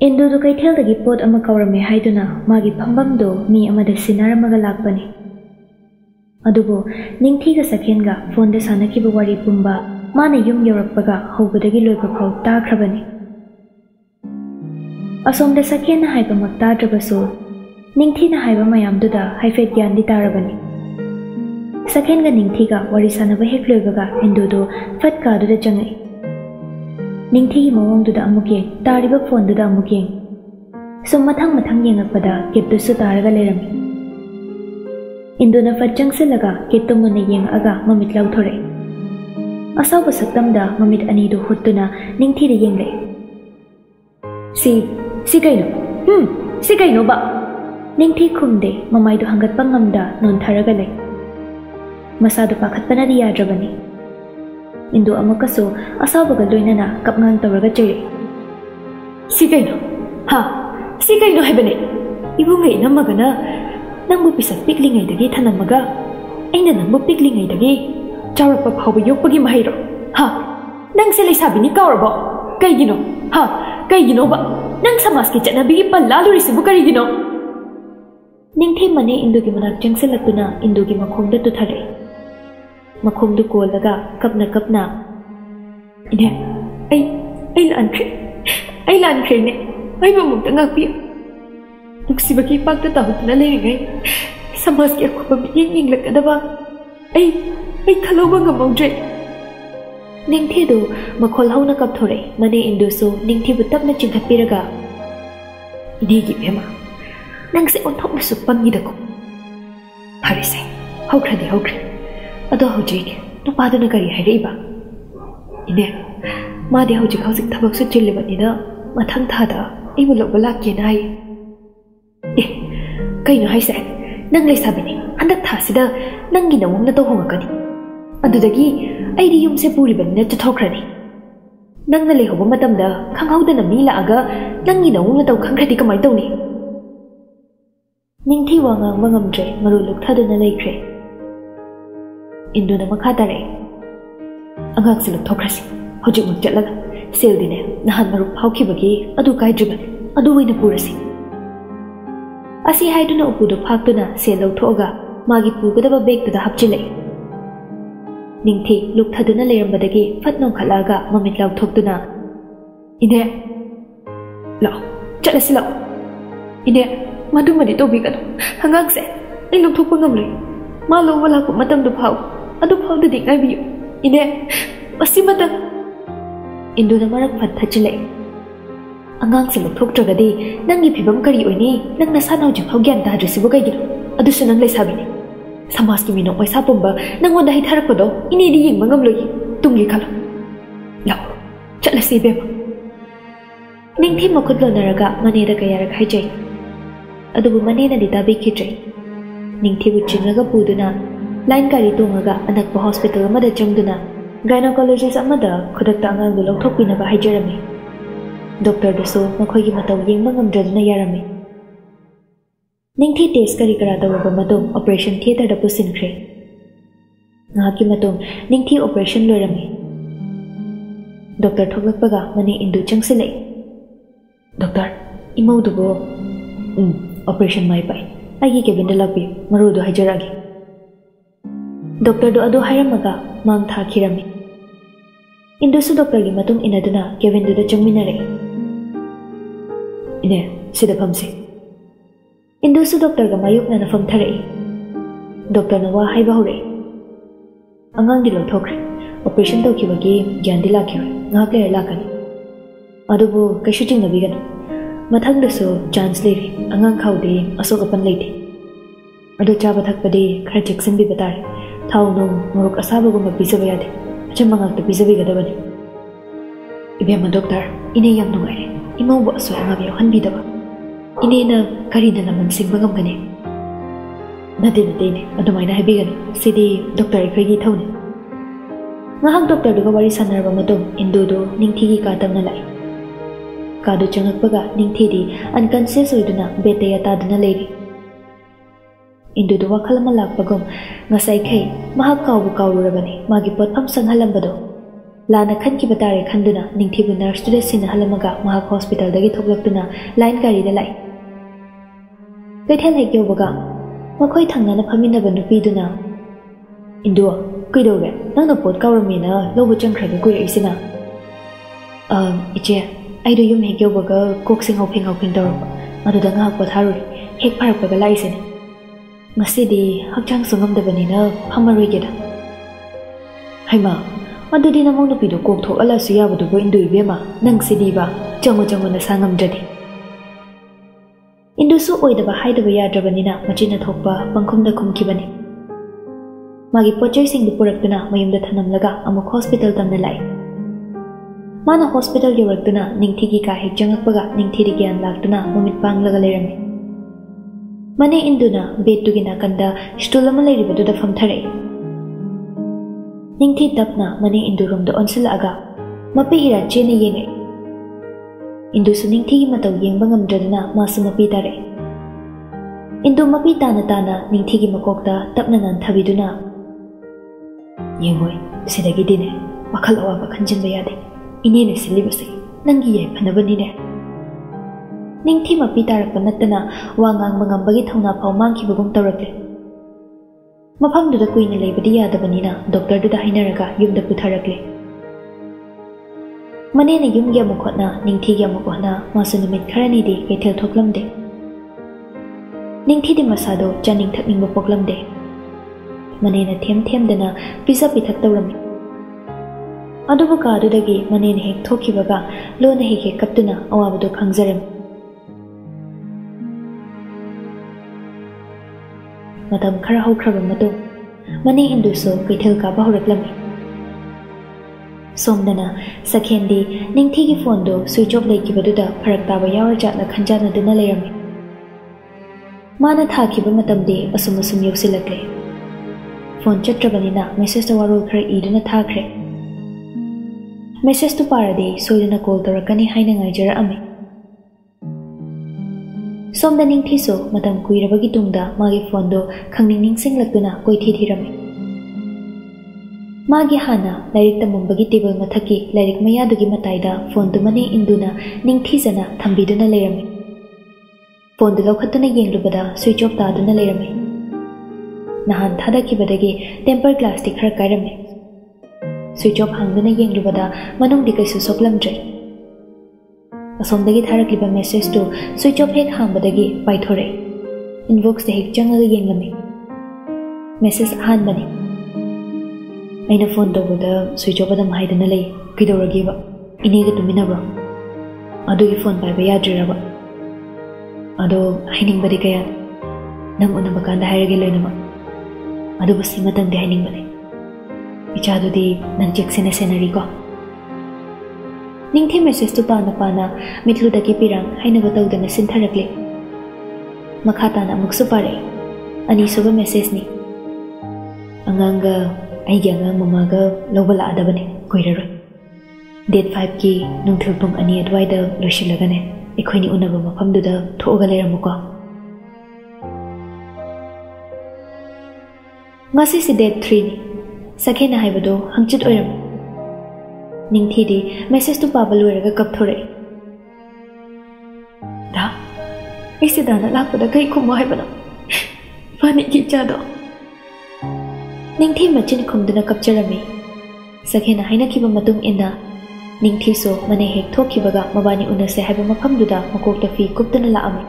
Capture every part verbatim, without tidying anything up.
Indu du kaitel dagi pot ama kaurame haiduna magi phambam do mi amada sinaramaga lakpani. Adubu ningthi ga sakhen ga phone da sanaki ba wari pumba mana yum yorakpaga hobadagi loiba phau takhrabani. Asom da sakhen na haiba makta drabasu ningthi na haiba mayam duda haifet gyan di tarabani. Sakhen ga ningthi ga wari sanaba hek loibaga Indu do fat ka du da jangai. Ningthi mawang duda amuk yeng tariba phone duda amuk yeng sum mathang mathang yengakpada kip du su taraga lerami. Indu na fat jangsilaga kip tu mun yeng aga mamit lau thore asaw basaktam da mamit ani du huttuna ningthi da yeng le si si kaino hmm si kaino ba ningthi khumde mamai du hangat pangam da non tharaga le masa du pakhat panadi yadrabani. Indu amakaso asabaga loinana kapngang tawraga chire si kaino ha si kaino hebane ibu ngai namagana nangbu pisak piklingai dagi thanamaga aina nangbu piklingai dagi chawrakpa phawba yokpagi mahairo ha nang se leisabini kawrabo kaigino ha kaigino ba nang samas ki chanabi palla lurisibu karigino ningthi mane Indu gi manak jangselakuna Indu gi makhongda tuthare makhong du kolaga kapna kapna ine ai ai lan khre ai lan khre ne ai ba mukta ngakpi nuksibaki pakta tahutna leringai samas ki akhuba yeng yeng lakadaba ai ai khaloba ngamongdre ningthi du makhol hauna kap thore mane Indu so ningthi bu tapna chingthapiraga ine gi bema nangse onthok na supang gidako harise haukrade haukre ado hojik nupaduna kari hairiba ine madi hojik hojik thabak su chillibanina mathang thada ibu lok balak ke nai eh kaino haise nang leisabini handak thasida nangi nawum na to hongakani adudagi aidi yumse puribanina chathokrani nangna lehoba matamda khanghaudana mi la aga nangi nawum na to khangkhadi kamai tawni ningthi wangang mangamdre maru luk thaduna leikre Indu na makhatare angak siluk thokrasi hojik mak chatlaga sel dine nahan maru phawkhibagi adu kaidriban adu wina purasi asi haiduna upudu phaktuna sel lawthoga magi pugadaba bag tuda hapchile ningthi luk thaduna lerambadagi phatno khalaga mamit lawthoktuna ine law chatlasi law ine madu madi tobi kadu hangak se ai lawthokpa ngamle malo wala ko matam du phau adu phau de dik ai ine masimata Indu na marak phat thachile angang se lok thok tragadi nangi phibam kari oini nang na sanau ji phau gyan ta dresibu kai giro adu sunang le sabini samas ki minok paisa pumba nangon da hi tharak podo ini di ying mangam loi tungi khalo law chatla si be ningthi makhut lo naraga mane da kaya rak haijai adu bu mane na dita be khitrai ningthi bu chinraga puduna line kari tongaga anakpa hospital amada changduna gynecologist amada khudakta angang du lokthokpina ba haijarami doctor duso makhoi gi mataw yengma ngamdraduna yarami ningthi test kari kara tawaba matom operation theater da pusinkhre ngaki matom ningthi operation lorami doctor thoglakpaga mane Indu changsile doctor imau dubo um operation mai pai agi cabin da lakpi maru du haijaragi Doctor do ado hairamaga mang tha khirami Indu su doctor gi matung inaduna Kevin du da changminare ine sida phamse Indu su doctor ga mayuk na nafam thare doctor na wa haiba hore angang di lo thokre operation to kibagi gyan di lakhe ngak le lakani adubu kaishu ting nabi gan mathang da so chance le angang khaude asok apan leite adu chaba thakpade khara jackson bi batare thau no morok asaba gum bisaba yade chamanga to bisabi gadabani ibe ma doctor ine yam nungai imau ba so anga bi han bi daba ine na kari na naman singbagam gane nade nade ne adumai na habi gani sidi doctor ikrigi thauni ngahak doctor du wari sanarba matom Indu do ningthi gi ka tamna lai ka do changakpaga ningthi di unconscious oiduna bete ya taduna leiri Indu do wakal malak pagom ngasai khai mahak kaw bu kawrurabani magi pot pham sanghalambado लाना खनखिबा तारे खंदुना निंगथीबु nurse तुदे सिन हलमगा महाक hospital दगी थोकलक्तुना लाइन गाड़ी दा लाई कैथेल हेक योबगा मखोय थांगना फमिनबा नुपीदुना इंदो कइदोगे नंगना पोट कावरमेना लोबो चंख्रगा कुइरइसिना अ इचे आइदो युम हेक योबगा कोक्सिंग हौफिंग हौफिंग दौरब अदुदा nga पोथारुरी हेक फारकपगा लाइसिने ngasi hakchang sungamdabani na phamarigeda haima adudi na mong nupido kok thok ala suya budu bo indu ibema nang sidi ba chango chango na sangam jadi indu su oidaba haidaba yadrabani na machina thokpa pangkhumda khumkibani magi pochoi sing du puraktuna mayumda thanamlaga amuk hospital tamna lai mana hospital yoraktuna ningthi gi ka hek jangakpaga ningthi ri gyan laktuna momit panglaga lerami Mane induna betu gina kanda stulama leri badu da famthare. Ningthi tapna mane indurum da onsil aga. Mapi ira chene yenge. Indu su ningthi gi mataw yengba ngamdradna masu mapi tare. Indu mapi tana tana ningthi gi makokta tapna nan thabiduna. Yengoi sidagi dine wakhal awaba khanjinba yade. Inene silibase nangi ye phanabani ne. Ningthi mapi tarakpa nattana wa ngang ngambagi thongna phaw mangkhibagum tawrakle mafamduda kuina leibadi yadabanina doctor duda hainaraga yumda putharakle manena yumgi amukhotna ningthi gi amukhona masu numit kharani di kethel thoklamde ningthi di masado chaning thakningba poklamde manena them them dana pisa pithak tawrami adubu ka adudagi manena hek thokhibaga lona hek hek kaptuna awabadu khangzaram Madam khara haukraba matung mane induso kaithel ka ba horaklami somdana sakhendi ningthi gi phone do switch off laikibaduda pharak taba yawar jatna khanjana duna lerami mana thakiba matamde asum asum yoksilakle phone chatrabanina message to warol khara iduna thakre message to parade soidana call torakani haina ngaijara ami Somda ningthi so matam kuirabagi tungda magi phone do khangning ningsing lakuna koithi thirami magi hana lairik tamumbagi table mathaki lairik maya dugi mataida phone du mane induna ningthi jana thambiduna lerami phone du lokhatuna yenglubada switch off ta duna lerami nahan thada kibadagi temper glass ti khara kairami switch off hangduna yenglubada manung di kaisu soklamjai Asomdagi tharakliba message to switch off hek hambadagi paithore inbox de hek changaga yenglami message hanbani aina phone tawada switch off adam haidana lei kidoragi ba inega tuminabra adugi phone pai ba yadriraba ado haining badi kaya nang unaba kanda hairage loinama adu basi matang de haining bani ichadu di nang jeksena senari ko Ningthi message to pana pana mitlu daki pirang haina batawdana sintharakle makhata na muksu pare ani suba message ni anganga aigi angang mamaga lobala adabane koiraro date five ki nungthil pung ani adwaida loshilagane ekhoni unaba mafamduda thoga leramuko ngasi si date three ni sakhena haibado hangchit oiram Ningthi di message to paba loiraga kapthore da isi dana lakpada kai khumma haibana fani ki chado Ningthi machin khumduna kapcharami sakhena haina kiba matung inda Ningthi so mane hek thokhibaga mabani unase haiba mafamduda makokta fi kuptana laami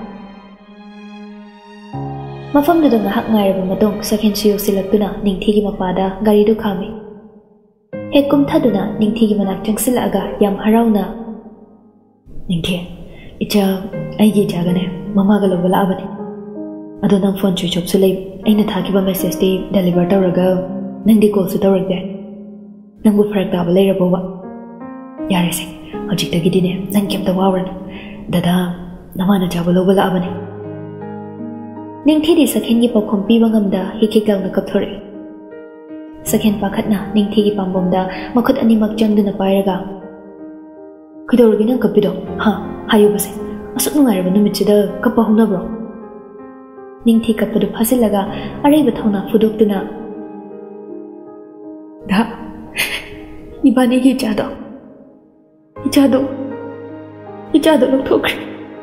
mafamduda ngahak ngairaba matung sakhen siyo silaktuna Ningthi gi mapada gari du khami Hek kum thaduna ningthi gi manak changsil aga yam harauna ningthi icha aigi jagane mama ga lobala abani ado nang phone switch off sulai aina thakiba message ti deliver tawraga nangdi call su tawragde nangbu pharak ta ba leira boba yare se hojik tagi dine nang kem ta wawran dada namana jaba lobala abani ningthi di sakhen gi pakhom pi bangamda hikikal na kapthore Sakhen pakhatna ningthi gi pambomda makhut ani mak jangduna pairaga kidorgi nang kapido ha hayu base asuk nungai ba numitchida kappa huna bro ningthi kapadu phasilaga arei ba thona fudoktuna da इबानीगी इचादो इचादो इचादो लौथोख्रे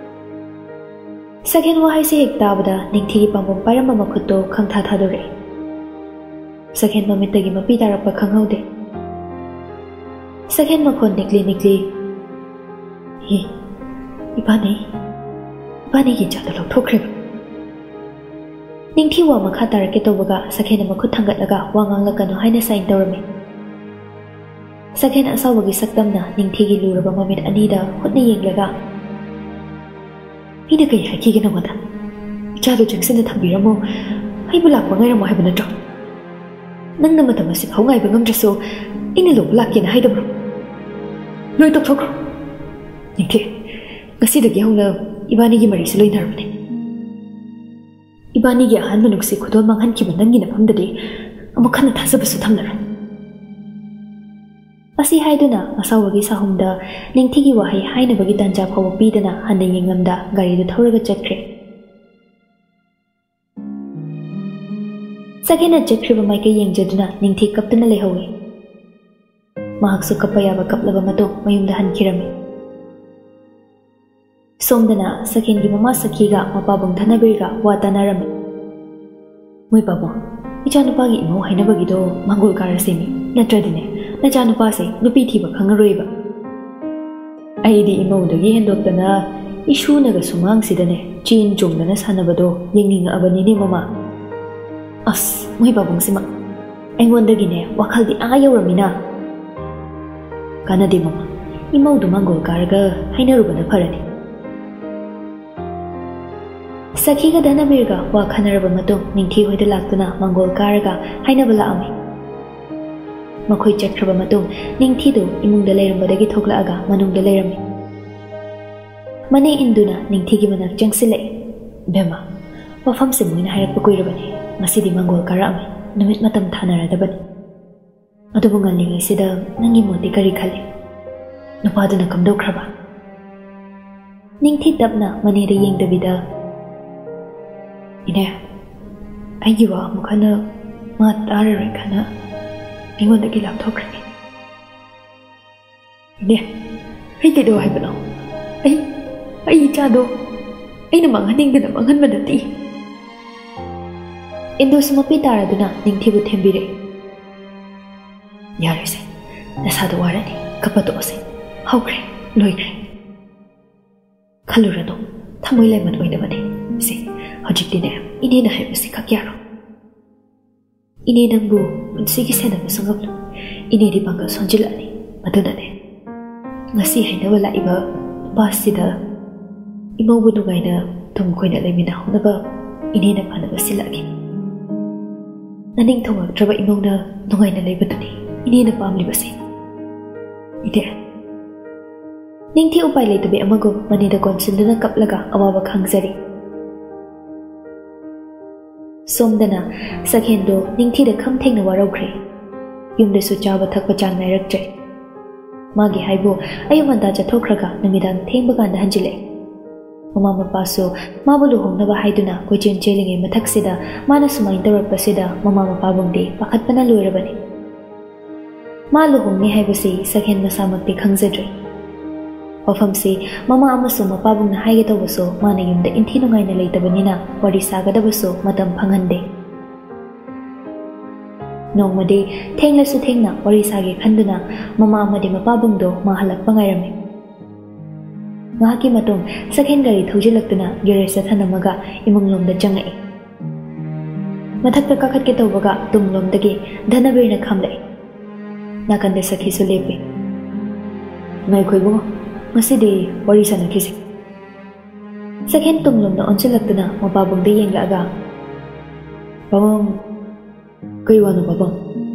सकेन वहाई से हेक ताबदा निंथीगी पांबोम पायरम मखुतो खंगथा थादोरे सकेन ममितगी मपी तारप्पा खंगहौदे सकेन मखोन निकली निकली ही इबानी इबानीगी इचादो लौथोख्रे निंथी वा मखा तारके तौबगा सकेन मखुत थंगतलगा वा nganglakano haina sain tawrame सकेन असावगी सक्तमना निंथीगी लुरबा ममित अनीदा खुदने येंगलगा इने कई हाइकीगे नमदा इचादो जक्सिन थंबिरमो आइबु लाक्पा ngaiरमो हाइबा नट्रो नंगना मतम असि फाउ ngaiबा ngamdraso इने लो लाक्केना हाइदब्रो लोइ तोक्थोक्रो निंथे ngasiदगी हौना इबानीगी मरिसे लोइनारबने इबानीगी अहान मनुक्से खुदोल मांगहनखिबा नंगी नफमददि अमुक खन्ना थाजबसु थमनरो असी हाइदुना असावगी साहुमदा निंथीगी वाहै हाइनबगी तंजा फाव पीदना हन्ना येंगमदा गारीदु थौरगा चटख्रे सकेना चटख्रेबा माइके येंगजदुना निंथी कपतना लेहौवे महाक्सु कप्पा याबा कपलबा मतो मयुमदा हनखिरमे सोमदना सकेनगी ममा सखीगा मपाबुंग धनबीरगा वातानारमे मोय बाबो इचा नुपागी इमो हाइनबगिदो मंगोल कारसेमी नत्रदिने नचा नुपासे नुपी थीबा खंगरोइबा आइदी इमौदगी हेंदोक्तना इशुनगा सुमांगसिदने चीन चोंगदना सानबदो येंगिंगअबनिने ममा अस मोय बाबुंगसिमा एंगोंदगिने वाखलदि आ यौरमिना कानादे ममा इमौदु मंगोल कारगा हाइनरुबना फरनि सखीगा धनबीरगा वा खनरबा मतुंग निंथी होइदा लाक्तुना मंगोल कारगा हाइनबा लाअमे मखोई चटख्रबा मतुंग निंथीदो इमुंगदा लेरमबदगी थोक्लाअगा मनुंगदा लेरमे मने इंदुना निंथीगी मनाक चंगसिले बेमा वफमसे मोइना हायरकपा कुइरबने ngasiदी मंगोल कारअमे नुमित मतम थानारदबने अदुबु ngalingaysida nangi moti kari khale nupaduna kamdokhraba ningthi tapna maneda yengdabida ine aigiwa mukhana ma tarare khana ingodagi lapthokhrani ine ai kedo haibano ai ai chado aina manghaningdana manghanmadati इंदो सुमपी तारादुना निंथीबु थेंबिरे यारेसे नसादो वारनी कपतोसे हौख्रे लोइख्रे खलुरनो थमोइलाई मन ओइनबने से हजिक्तिने इने न हाइबसे खक्यारो इने नंबु पुन्सिगी सेनबु संगबनु इने दि बंगा सोंजिलानि मदुनने ngasi hainaba laiba basida imaubu nugaina tum koina lemina honaba ine na phanaba silagi naning thonga traba imongna nugaina leibaduni ine na pamlibase ide ningthi upai leitabe amago manida konsindana kaplaga awaba khangjari somdana sakhendo ningthi da kham thengna waraukhre yumde su chaba thakpa chang nairakje magi haibo ayumanda chathokraga namidang thengba ganda hanjile mama mapaso mabulu hongnaba haiduna kochen chelinge mathaksida mana sumai tarakpasida mama mapabungde pakhatpana loirabani malu hongni haibasi sakhen masamakte khangjadre wafamsi mama amaso mapabungna haige tawbaso mana yumda inthi nungaina leitabanina wari sagadabaso matam phangande nongmade thenglasu thengna wari sage khanduna mama amade mapabungdo mahalak pangairame ngaki matung sakhen gari thujilakna geresa thanamaga imunglomda jangai mathakta kakhat ke tawbaga tumlomdagi dhanabirna khamlai nakande sakhi su lepe ngai khoibo masidi wari sanakhisi sakhen tumlomda onchilakna mapabungde yenglaga babam kaiwanu babam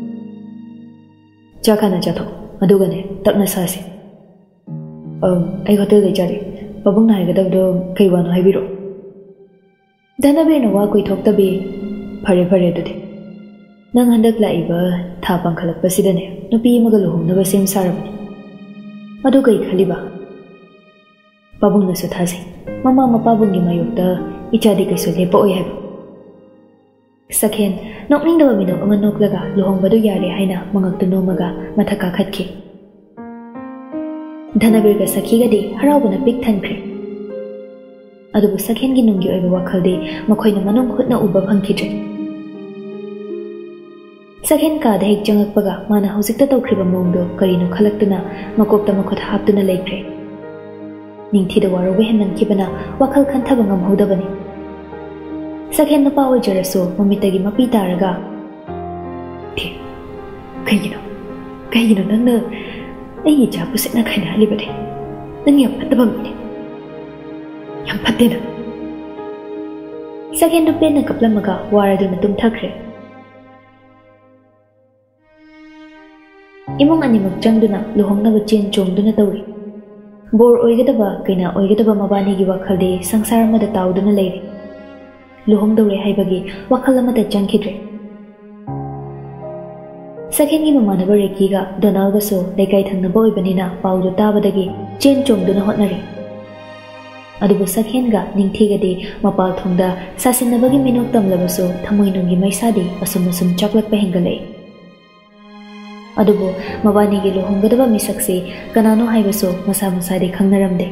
chakana chatho adugane tapna sasi um ai hotel de jare babung nai gadab do kaiwanu haibiro dhanabirna wa koi thoktabe phare phare dudi nang handak laiba tha pangkhalak pasidane nupi maga lohomnaba sem sarabani adu kai khaliba babung na su thase mama mapabungi mayokta ichadi kaiso lepa oi haiba Sakhen nokningdaba minok ama noklaga luhongbadu yare haina mangaktu nomaga mathaka khatki. Dhanabirga sakhigadi haraubana pik thankre. Adubu Sakhengi nunggi oiba wakhalde makhoina manung khutna uba phangkhidre. Sakhen kaada hek jangakpaga mana hojikta tawkhriba mongdo karino khalaktuna makokta makhot haptuna leikre. Ningthida warobe hennankibana wakhal khanthaba ngamhodabani. Sakhen nupa oijarasu mamitagi mapi taraga thi kaigino kaigino nangna ai japu setna khaina halibade nang yam patabam ne yam patena. Sakhen du penna kaplamaga waraduna tumthakre. Imong animak jangduna luhongnaba chen chongduna tawri. Bor oigadaba kaina oigadaba mabani gi wakhalde sangsar amada tawduna leiri. Luhongdawre haibagi wakhal amada jangkhidre. Sakhengi mamanaba Rekiga Donalga so lekai thangnaba oibanina paudu tabadagi chen chongduna hotnari. Adubu Sakhenga ningthigadi mapal thongda sasinabagi minok tamlabaso thamoinungi maisadi asum asum chaklakpa hengalei. Adubu mabanigi luhonggadaba misakse kanano haibaso masa masadi khangnaramde.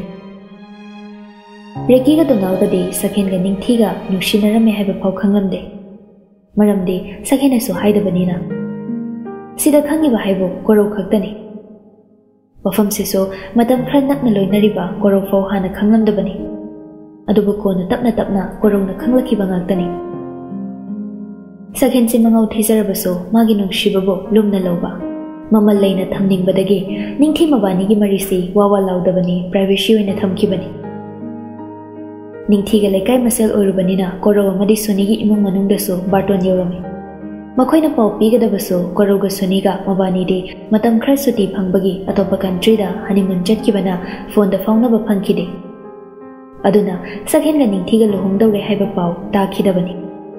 Rekiga Donalgadi Sakhenga ningthiga nungsinarame haiba phau khanglamde. Maramdi Sakhenasu haidabanina. Sida khangiba haibu korau khaktani. Wafam siso matam khra nakna loinariba korau phau hana khanglamdabani. Adubu kona tapna tapna korau na khanglakiba ngaktani. Sakhen si mangau thizarabaso magi nungsibabo lumna lauba. Mamal leina thamningbadagi ningthi mabanigi marisi wawa laudabani privacy oina thamkibani. Ningthiga lekai masel oirubanina korau amadi Sonigi imong manungdasu barton yorami. Makhoina pau pigadabasu korauga Soniga mabanidi matam khra suti phangbagi atopa country da honeymoon chatkibana phone da faunaba phangkhide. Aduna Sakhenga ningthiga luhongdawre haiba pau takhidabani.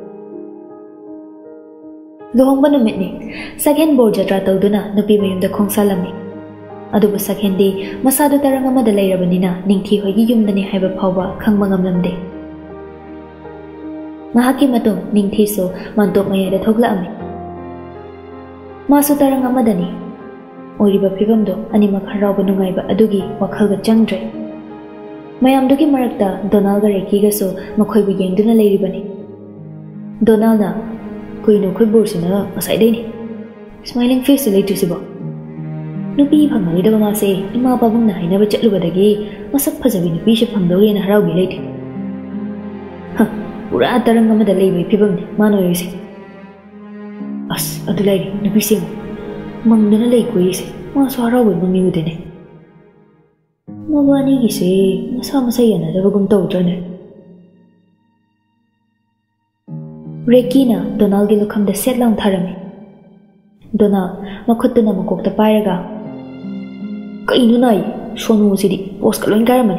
Luhongba numitni Sakhen bor jatra tawduna nupi mayumda khongsalami. Adubu Sakhendi masadu tarang amada leirabanina ningthi hoigi yumdani haiba phawba khangba ngamlamde. Mahaki matung ningthi so mantok mayada thoglaami. Masu tarang amadani oiriba phibamdo animak harauba nungaiba adugi wakhalga changdre. Mayamdugi marakta Donalga Rekiga so makhoibu yengduna leiribani. Donalna kuino khoi borsina asaidaini smiling face leitisibo. Nupi phangmaridaba mase ima pabungna hainaba chatlubadagi masak phajabi nupi se phangdawrena haraugi leite. Ha pura tarang amada leibai phibamni manoirisi. As adulai nupi se mangdana lei koise ma so haraubai mami udene. Mabani gi se masa masa yana dabagum tawdrane. Rekina Donalgi lukhamda setlang tharami. Donal makhutuna makokta pairaga kainu nai sonu sidi post kaloin karamani.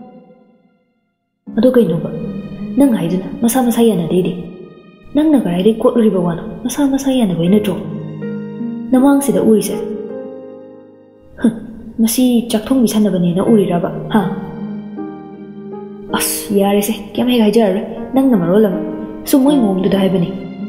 Ado kainu ba nang haiduna masa masa yana dedi. Nang nagarai de kotluriba wana masa masa yana baina tro. Namang sida urise. Masi chakthong bisanabani na uriraba ha. As yare se kyam he gaijar nang namarolama. Sumoi mongdu dai bani.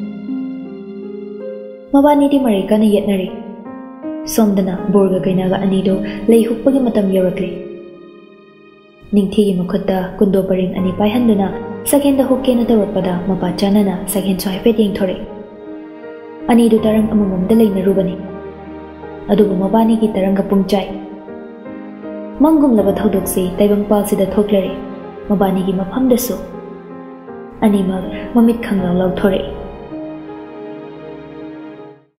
Mabani di marika na yetnari. Somdana borga kainaga anido lei hukpagi matam yorakli. Ningthigi makhutta kundo paring ani paihanduna Sakhenda hukkena tawatpada mapa chanana Sakhen so haifet yengthore. Anidu tarang amamamda leinarubani. Adubu mabani ki taranga pungchai. Mangumlaba thodokse taibangpalsida thoklare. Mabani ki mafamdasu Animal mamit khanglaw lawthore.